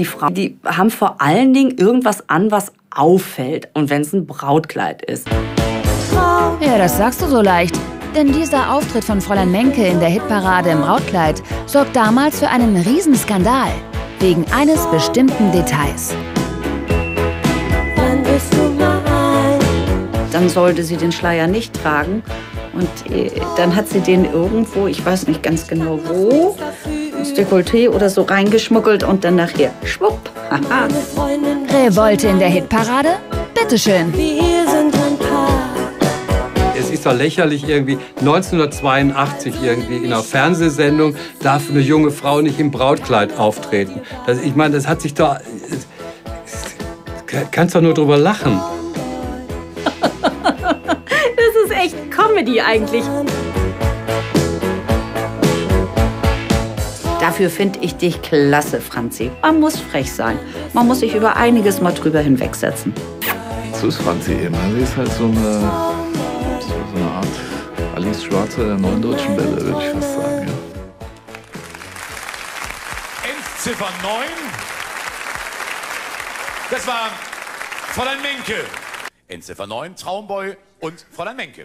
die Frauen, die haben vor allen Dingen irgendwas an, was auffällt. Und wenn es ein Brautkleid ist. Ja, das sagst du so leicht. Denn dieser Auftritt von Fräulein Menke in der Hitparade im Brautkleid sorgt damals für einen Riesenskandal. Wegen eines bestimmten Details. Dann sollte sie den Schleier nicht tragen. Und dann hat sie den irgendwo, ich weiß nicht ganz genau wo, ins Dekolleté oder so reingeschmuggelt und dann nachher schwupp. Haha. Revolte in der Hitparade? Bitteschön. Es ist doch lächerlich, irgendwie 1982 irgendwie in einer Fernsehsendung darf eine junge Frau nicht im Brautkleid auftreten. Ich meine, das hat sich doch... Kannst doch nur drüber lachen. Das ist echt Comedy eigentlich. Dafür finde ich dich klasse, Franzi. Man muss frech sein. Man muss sich über einiges mal drüber hinwegsetzen. So ist Franzi eben. Sie ist halt so eine Art Alice Schwarzer der neuen deutschen Welle, würde ich fast sagen. Ja. Endziffer 9. Das war Fräulein Menke. Endziffer 9, Traumboy und Fräulein Menke.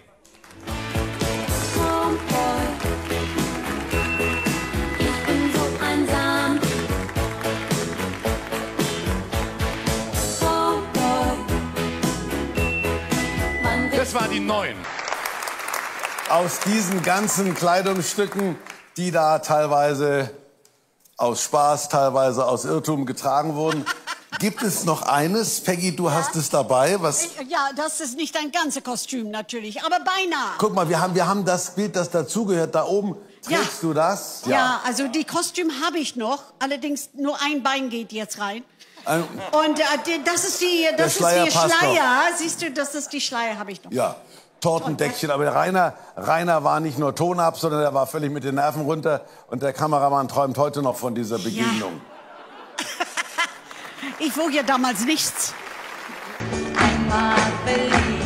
Das war die 9. Aus diesen ganzen Kleidungsstücken, die da teilweise aus Spaß, teilweise aus Irrtum getragen wurden, gibt es noch eines? Peggy, du hast es dabei. Was? Ja, das ist nicht ein ganzes Kostüm natürlich, aber beinahe. Guck mal, wir haben das Bild, das dazugehört. Da oben trägst du das? Ja, also die Kostüm habe ich noch. Allerdings nur ein Bein geht jetzt rein. Und das ist die Schleier. Siehst du, das ist die Schleier, habe ich noch. Ja, Tortendeckchen. Aber Rainer war nicht nur Ton ab, sondern er war völlig mit den Nerven runter. Und der Kameramann träumt heute noch von dieser Begegnung. Ja. Ich wog ja damals nichts. Einmal verliebt.